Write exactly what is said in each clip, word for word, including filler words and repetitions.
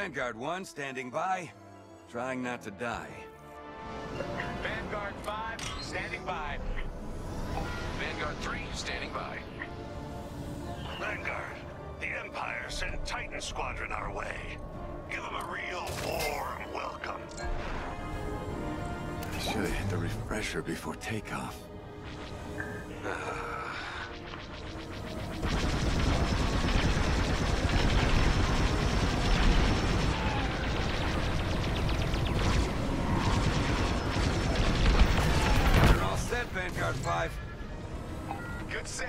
Vanguard one standing by, trying not to die. Vanguard five, standing by. Vanguard three, standing by. Vanguard, the Empire sent Titan Squadron our way. Give them a real warm welcome. I should have hit the refresher before takeoff. You're all set, Vanguard five. Good save.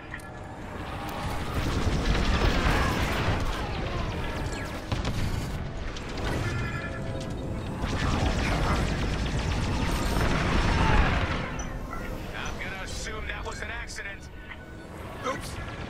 I'm gonna assume that was an accident. Oops.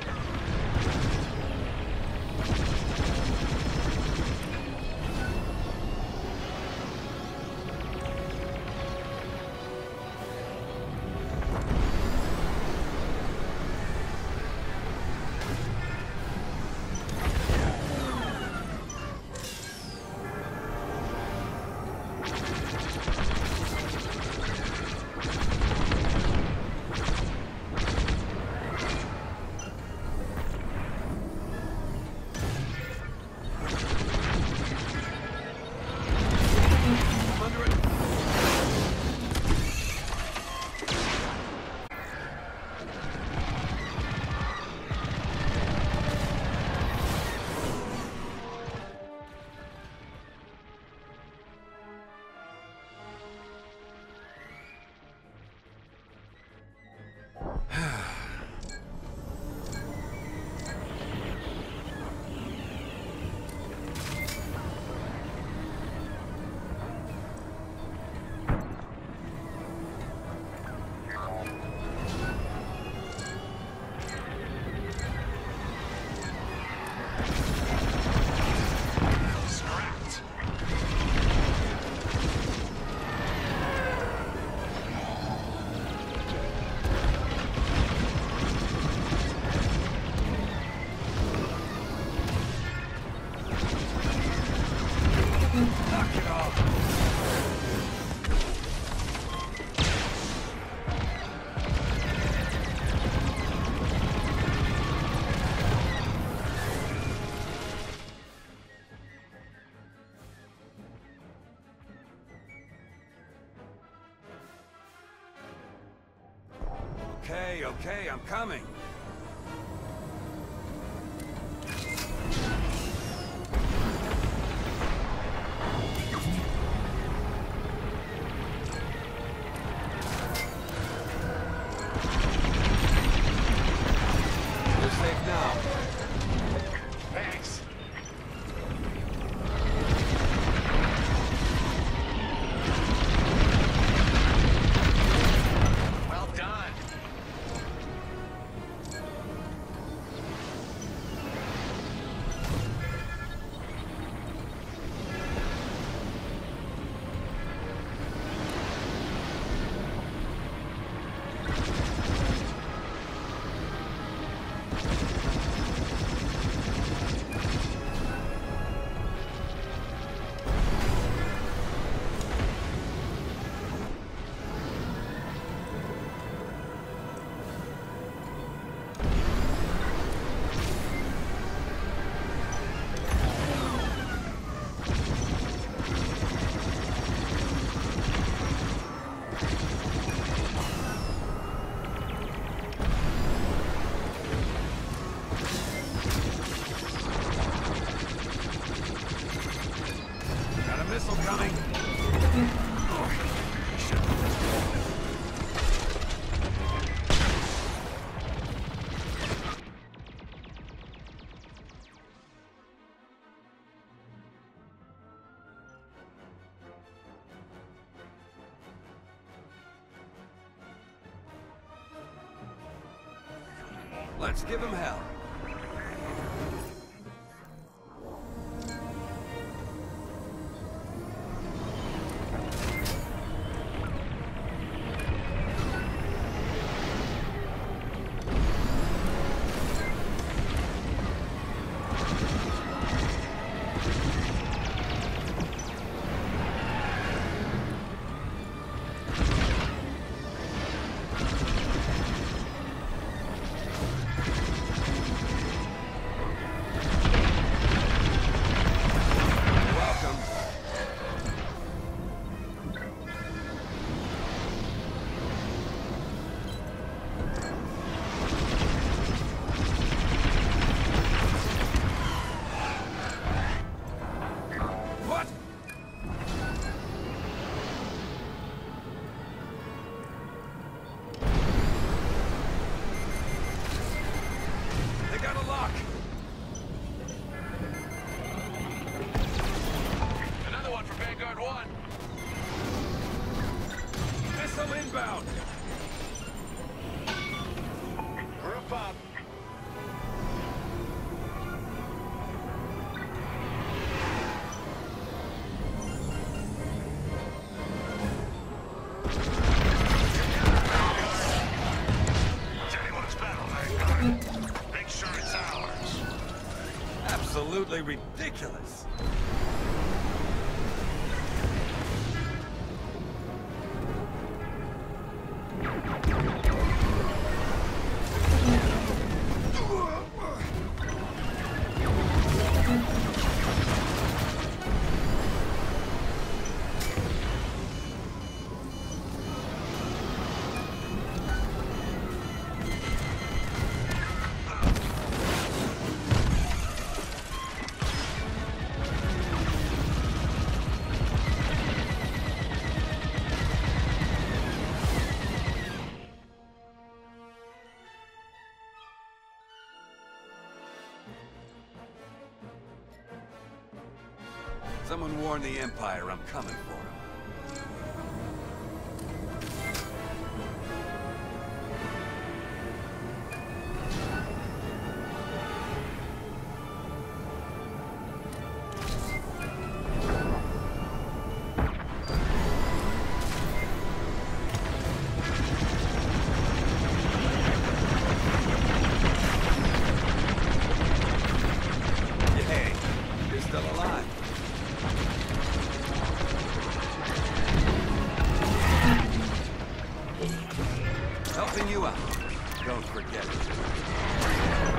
Knock it off. Okay, okay, I'm coming. You're safe now. Thanks. Well done. Got a missile coming. Let's give him hell. inbound! Group up. It's anyone's battle, Vanguard. Make sure it's ours. Absolutely ridiculous. Someone warn the Empire I'm coming for him. Hey, you're still alive. Helping you out. Don't forget it.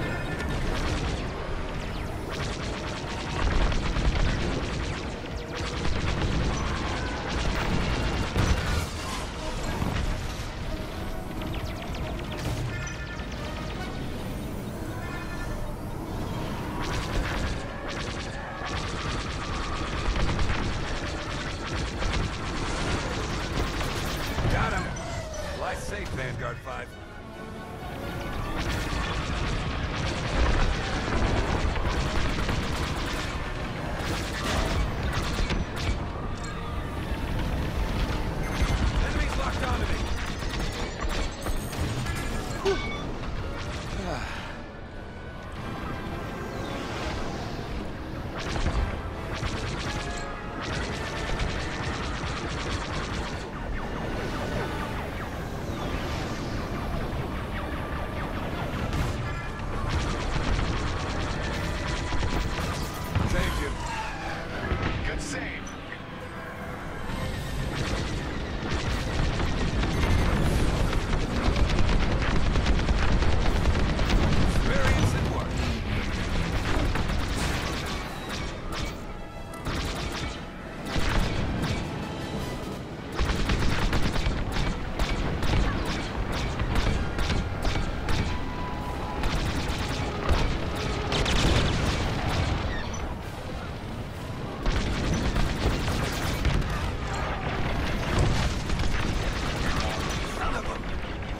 Got him. Fly safe, Vanguard five. Enemies locked onto me. Whew. Saved you. Good save. Experience and work. Son of a...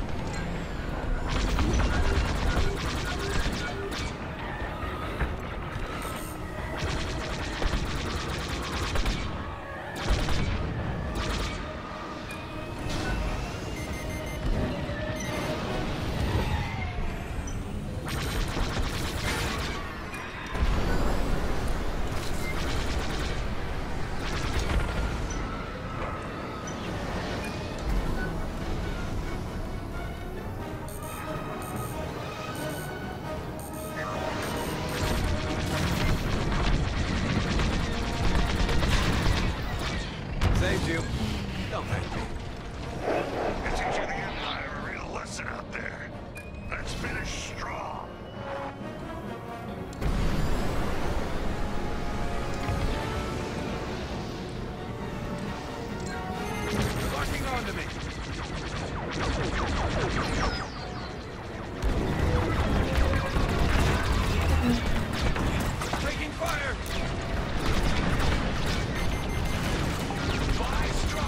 Saved you. Don't thank me. You're teaching the Empire a real lesson out there. Let's finish strong. You're locking onto me. Taking fire. Fly straight.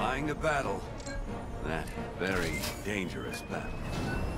Flying to battle. That very dangerous battle.